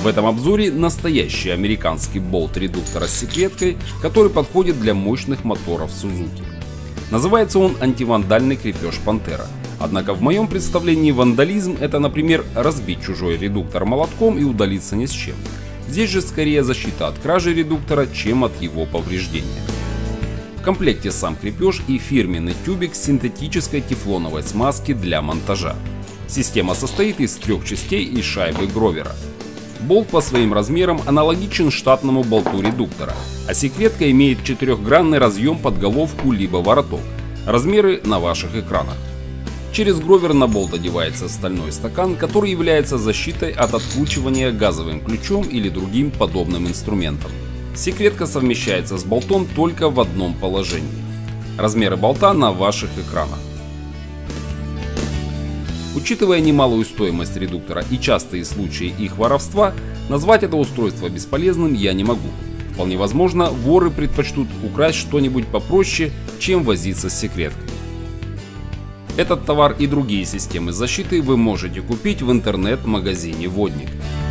В этом обзоре настоящий американский болт-редуктор с секреткой, который подходит для мощных моторов Suzuki. Называется он антивандальный крепеж Pantera. Однако в моем представлении вандализм — это, например, разбить чужой редуктор молотком и удалиться ни с чем. Здесь же скорее защита от кражи редуктора, чем от его повреждения. В комплекте сам крепеж и фирменный тюбик синтетической тефлоновой смазки для монтажа. Система состоит из 3 частей и шайбы Гровера. Болт по своим размерам аналогичен штатному болту редуктора, а секретка имеет 4-гранный разъем под головку либо вороток. Размеры на ваших экранах. Через Гровер на болт одевается стальной стакан, который является защитой от откручивания газовым ключом или другим подобным инструментом. Секретка совмещается с болтом только в одном положении. Размеры болта на ваших экранах. Учитывая немалую стоимость редуктора и частые случаи их воровства, назвать это устройство бесполезным я не могу. Вполне возможно, воры предпочтут украсть что-нибудь попроще, чем возиться с секреткой. Этот товар и другие системы защиты вы можете купить в интернет-магазине Водник.